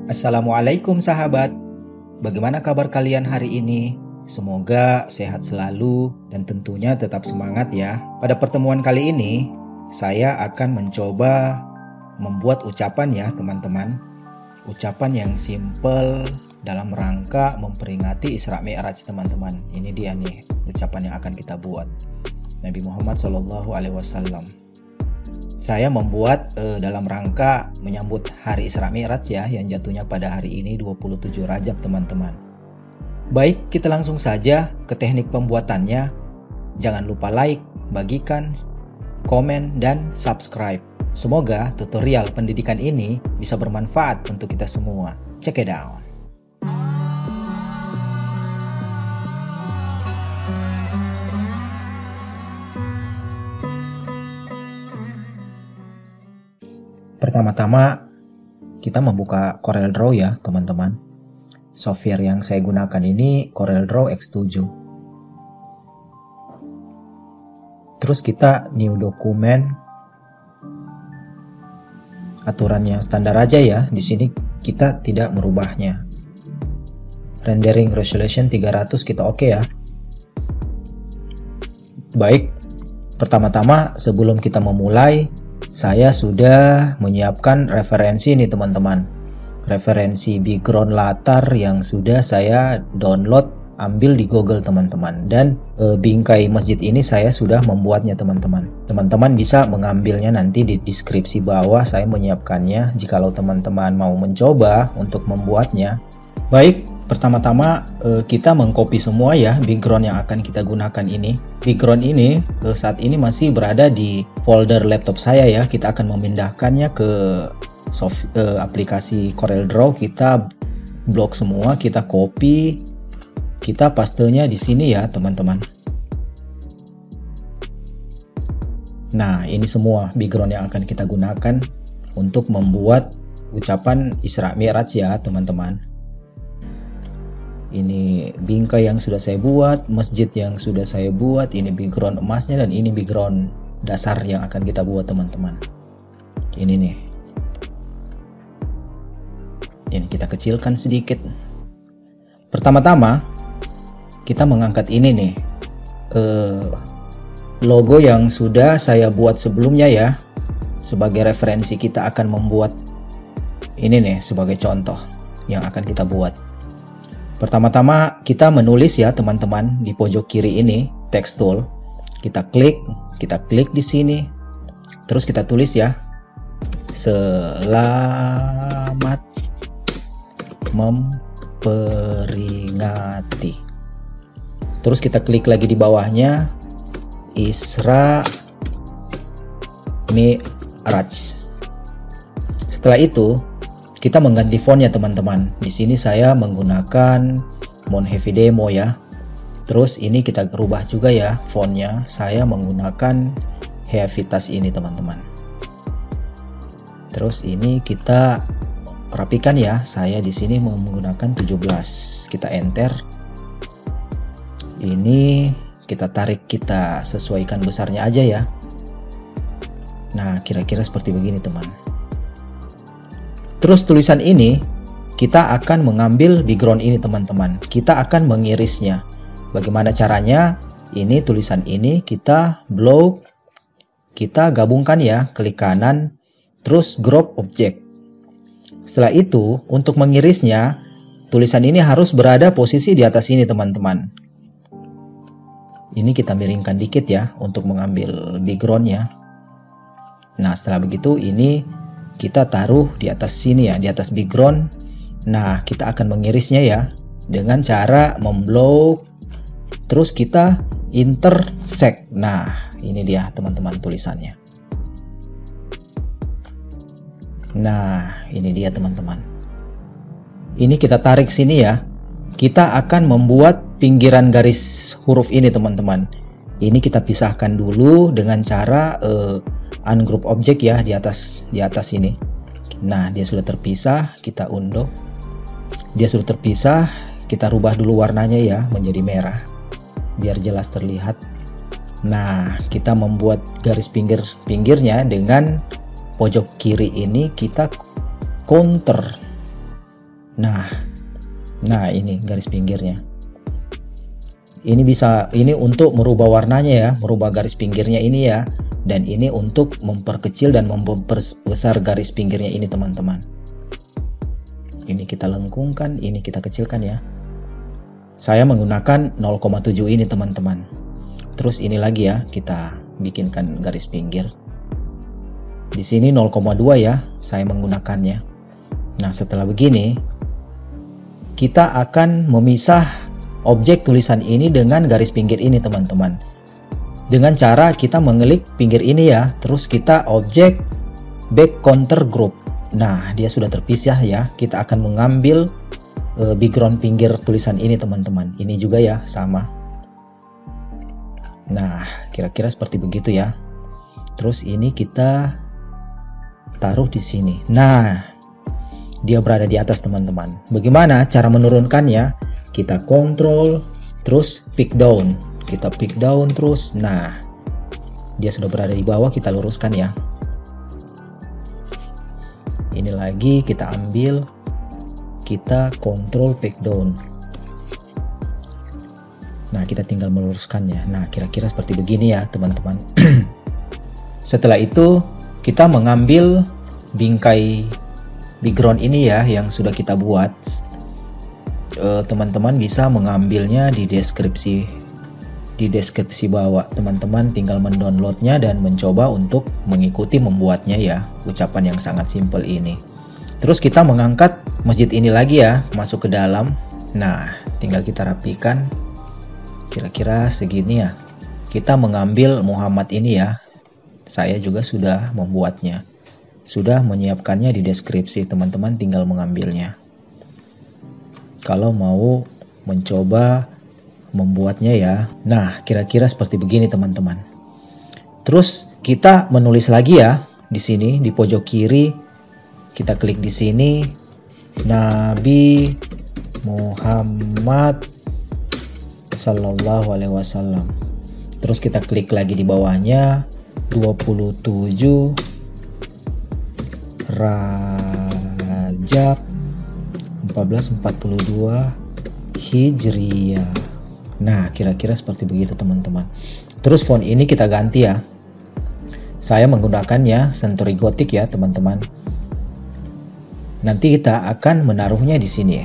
Assalamualaikum sahabat, bagaimana kabar kalian hari ini? Semoga sehat selalu dan tentunya tetap semangat ya. Pada pertemuan kali ini, saya akan mencoba membuat ucapan ya teman-teman. Ucapan yang simple dalam rangka memperingati Isra Mi'raj teman-teman. Ini dia nih ucapan yang akan kita buat. Nabi Muhammad SAW. Saya membuat dalam rangka menyambut hari Isra Mi'raj ya, yang jatuhnya pada hari ini 27 Rajab teman-teman. Baik, kita langsung saja ke teknik pembuatannya. Jangan lupa like, bagikan, komen, dan subscribe. Semoga tutorial pendidikan ini bisa bermanfaat untuk kita semua. Check it out. Pertama-tama kita membuka CorelDRAW ya teman-teman. Software yang saya gunakan ini CorelDRAW X7. Terus kita new dokumen. Aturannya standar aja ya. Di sini kita tidak merubahnya. Rendering resolution 300 kita oke ya. Baik. Pertama-tama sebelum kita memulai, saya sudah menyiapkan referensi nih teman-teman. Referensi background latar yang sudah saya download, ambil di Google teman-teman. Dan bingkai masjid ini saya sudah membuatnya teman-teman. Teman-teman bisa mengambilnya nanti di deskripsi bawah, saya menyiapkannya jikalau teman-teman mau mencoba untuk membuatnya. Baik, pertama-tama kita mengcopy semua ya background yang akan kita gunakan ini. Background ini saat ini masih berada di folder laptop saya ya. Kita akan memindahkannya ke aplikasi CorelDRAW. Kita blok semua, kita copy, kita pastenya di sini ya teman-teman. Nah, ini semua background yang akan kita gunakan untuk membuat ucapan Isra Mi'raj ya teman-teman. Ini bingkai yang sudah saya buat, masjid yang sudah saya buat, ini background emasnya, dan ini background dasar yang akan kita buat teman-teman. Ini nih. Ini kita kecilkan sedikit. Pertama-tama kita mengangkat ini nih. Logo yang sudah saya buat sebelumnya ya. Sebagai referensi kita akan membuat ini nih sebagai contoh yang akan kita buat. Pertama-tama kita menulis ya teman-teman di pojok kiri ini text tool. Kita klik di sini. Terus kita tulis ya. Selamat memperingati. Terus kita klik lagi di bawahnya Isra Mi'raj. Setelah itu kita mengganti fontnya teman-teman. Di sini saya menggunakan Mon Heavy Demo ya. Terus ini kita rubah juga ya fontnya. Saya menggunakan Heavitas ini teman-teman. Terus ini kita rapikan ya. Saya di sini menggunakan 17. Kita enter. Ini kita tarik, kita sesuaikan besarnya aja ya. Nah, kira-kira seperti begini teman. Terus tulisan ini kita akan mengambil background ini teman-teman. Kita akan mengirisnya. Bagaimana caranya? Ini tulisan ini kita blok, kita gabungkan ya, klik kanan, terus crop object. Setelah itu untuk mengirisnya, tulisan ini harus berada posisi di atas ini teman-teman. Ini kita miringkan dikit ya untuk mengambil backgroundnya. Nah setelah begitu ini kita taruh di atas sini ya, di atas background. Nah, kita akan mengirisnya ya dengan cara memblok. Terus kita intersect. Nah, ini dia teman-teman tulisannya. Nah, ini dia teman-teman. Ini kita tarik sini ya. Kita akan membuat pinggiran garis huruf ini teman-teman. Ini kita pisahkan dulu dengan cara ungroup object ya di atas ini. Nah, dia sudah terpisah, kita undo. Dia sudah terpisah, kita rubah dulu warnanya ya menjadi merah biar jelas terlihat. Nah, kita membuat garis pinggirnya dengan pojok kiri ini kita counter. Nah ini garis pinggirnya. Ini untuk merubah warnanya ya, merubah garis pinggirnya ini ya. Dan ini untuk memperkecil dan memperbesar garis pinggirnya ini teman-teman. Ini kita lengkungkan, ini kita kecilkan ya. Saya menggunakan 0,7 ini teman-teman. Terus ini lagi ya, kita bikinkan garis pinggir. Di sini 0,2 ya, saya menggunakannya. Nah, setelah begini, kita akan memisah objek tulisan ini dengan garis pinggir ini teman-teman. Dengan cara kita mengelik pinggir ini ya, terus kita objek back counter group. Nah, dia sudah terpisah ya. Kita akan mengambil background pinggir tulisan ini teman-teman. Ini juga ya, sama. Nah, kira-kira seperti begitu ya. Terus ini kita taruh di sini. Nah, dia berada di atas teman-teman. Bagaimana cara menurunkannya? Kita kontrol, terus pick down. Kita pick down terus. Nah, dia sudah berada di bawah, kita luruskan ya. Ini lagi kita ambil, kita kontrol pick down. Nah, kita tinggal meluruskannya. Nah, kira-kira seperti begini ya teman-teman. Setelah itu kita mengambil bingkai background ini ya yang sudah kita buat. Teman-teman bisa mengambilnya di deskripsi bawah. Teman-teman tinggal mendownloadnya dan mencoba untuk mengikuti membuatnya ya. Ucapan yang sangat simpel ini. Terus kita mengangkat masjid ini lagi ya, masuk ke dalam. Nah, tinggal kita rapikan. Kira-kira segini ya. Kita mengambil Muhammad ini ya. Saya juga sudah membuatnya. Sudah menyiapkannya di deskripsi, teman-teman tinggal mengambilnya. Kalau mau mencoba membuatnya ya. Nah, kira-kira seperti begini teman-teman. Terus kita menulis lagi ya di sini di pojok kiri. Kita klik di sini Nabi Muhammad Sallallahu Alaihi Wasallam. Terus kita klik lagi di bawahnya 27 Rajab 1442 Hijriah. Nah, kira-kira seperti begitu teman-teman. Terus font ini kita ganti ya. Saya menggunakannya Century Gothic ya teman-teman. Nanti kita akan menaruhnya di sini.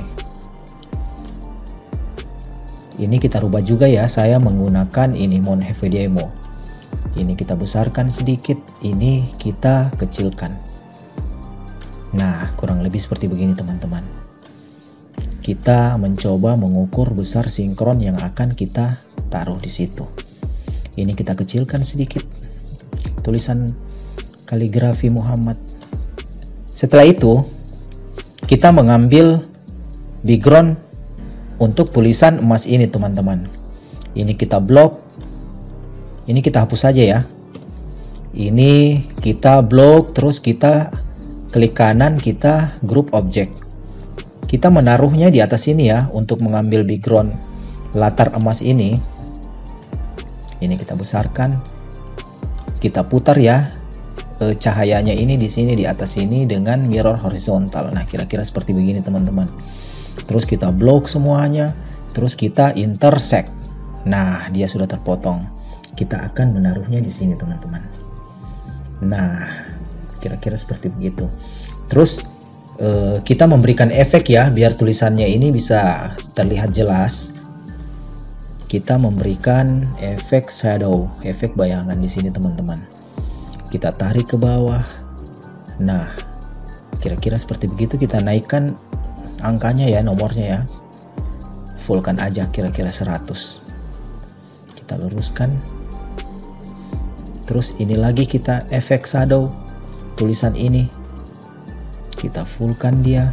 Ini kita rubah juga ya. Saya menggunakan ini Monheve Demo. Ini kita besarkan sedikit. Ini kita kecilkan. Nah, kurang lebih seperti begini teman-teman. Kita mencoba mengukur besar sinkron yang akan kita taruh di situ. Ini kita kecilkan sedikit. Tulisan kaligrafi Muhammad. Setelah itu, kita mengambil background untuk tulisan emas ini teman-teman. Ini kita blok. Ini kita hapus saja ya. Ini kita blok, terus kita klik kanan, kita group object. Kita menaruhnya di atas sini ya untuk mengambil background latar emas ini. Ini kita besarkan. Kita putar ya cahayanya ini di sini di atas sini dengan mirror horizontal. Nah, kira-kira seperti begini teman-teman. Terus kita blok semuanya, terus kita intersect. Nah, dia sudah terpotong. Kita akan menaruhnya di sini teman-teman. Nah, kira-kira seperti begitu. Terus kita memberikan efek ya biar tulisannya ini bisa terlihat jelas. Kita memberikan efek shadow, efek bayangan di sini teman-teman. Kita tarik ke bawah. Nah, kira-kira seperti begitu. Kita naikkan angkanya ya, nomornya ya. Fullkan aja kira-kira 100. Kita luruskan. Terus ini lagi kita efek shadow tulisan ini. Kita fullkan dia.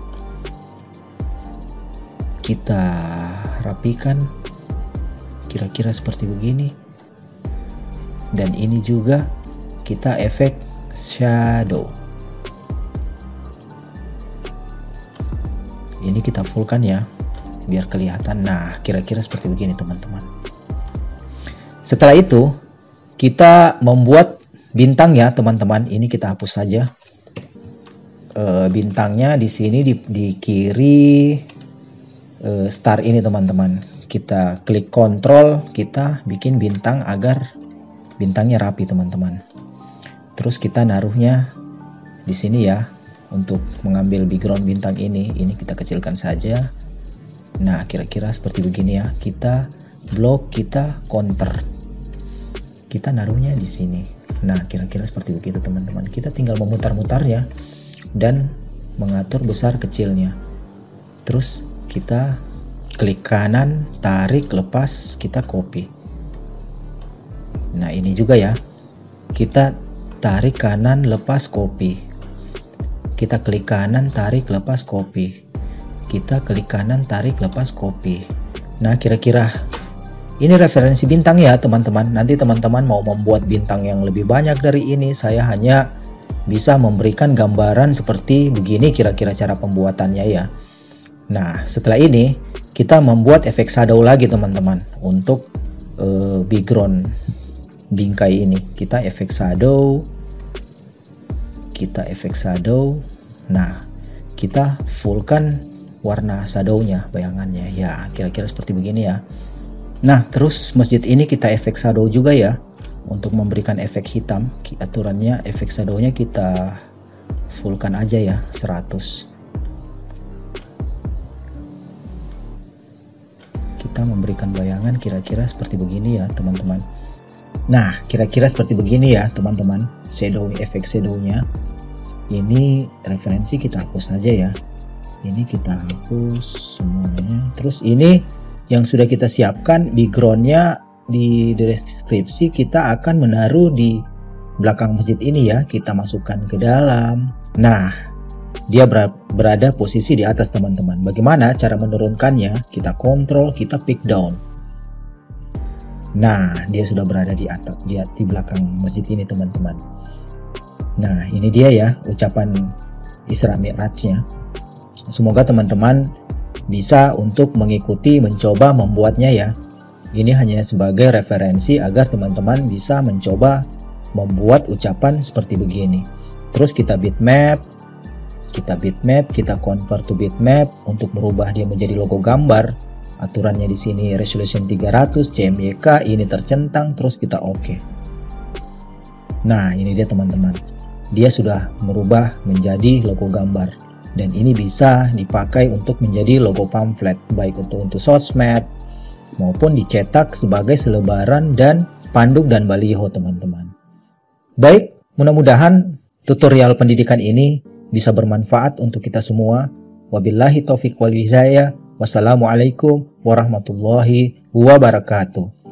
Kita rapikan. Kira-kira seperti begini. Dan ini juga kita efek shadow. Ini kita fullkan ya biar kelihatan. Nah, kira-kira seperti begini teman-teman. Setelah itu kita membuat bintang ya teman-teman. Ini kita hapus saja. bintangnya di sini di kiri star ini teman-teman. Kita klik kontrol, kita bikin bintang agar bintangnya rapi teman-teman. Terus kita naruhnya di sini ya. Untuk mengambil background bintang ini kita kecilkan saja. Nah, kira-kira seperti begini ya. Kita blok, kita counter. Kita naruhnya di sini. Nah, kira-kira seperti begitu teman-teman. Kita tinggal memutar-mutarnya dan mengatur besar kecilnya. Terus kita klik kanan, tarik, lepas, kita copy. Nah, ini juga ya. Kita tarik kanan, lepas, copy. Kita klik kanan, tarik, lepas, copy. Kita klik kanan, tarik, lepas, copy. Nah, kira-kira ini referensi bintang ya teman-teman. Nanti teman-teman mau membuat bintang yang lebih banyak dari ini, saya hanya bisa memberikan gambaran seperti begini kira-kira cara pembuatannya ya. Nah, setelah ini kita membuat efek shadow lagi teman-teman. Untuk background bingkai ini kita efek shadow. Nah, kita fullkan warna shadownya, bayangannya ya, kira-kira seperti begini ya. Nah, terus masjid ini kita efek shadow juga ya. Untuk memberikan efek hitam, aturannya efek shadownya kita fullkan aja ya, 100. Kita memberikan bayangan kira-kira seperti begini ya teman-teman. Nah, kira-kira seperti begini ya teman-teman, efek shadownya. Ini referensi kita hapus saja ya. Ini kita hapus semuanya. Terus ini yang sudah kita siapkan backgroundnya di deskripsi, kita akan menaruh di belakang masjid ini ya. Kita masukkan ke dalam. Nah, dia berada posisi di atas teman-teman. Bagaimana cara menurunkannya? Kita kontrol, kita pick down. Nah, dia sudah berada di atas, di belakang masjid ini teman-teman. Nah, ini dia ya ucapan Isra Mi'rajnya. Semoga teman-teman bisa untuk mengikuti, mencoba membuatnya ya. Ini hanya sebagai referensi agar teman-teman bisa mencoba membuat ucapan seperti begini. Terus kita bitmap, kita convert to bitmap untuk merubah dia menjadi logo gambar. Aturannya di sini resolution 300, CMYK, ini tercentang, terus kita oke. Nah, ini dia teman-teman. Dia sudah merubah menjadi logo gambar. Dan ini bisa dipakai untuk menjadi logo pamflet, baik untuk sosmed maupun dicetak sebagai selebaran dan spanduk dan baliho teman-teman. Baik, mudah-mudahan tutorial pendidikan ini bisa bermanfaat untuk kita semua. Wabillahi taufiq wal hidayah. Wassalamualaikum warahmatullahi wabarakatuh.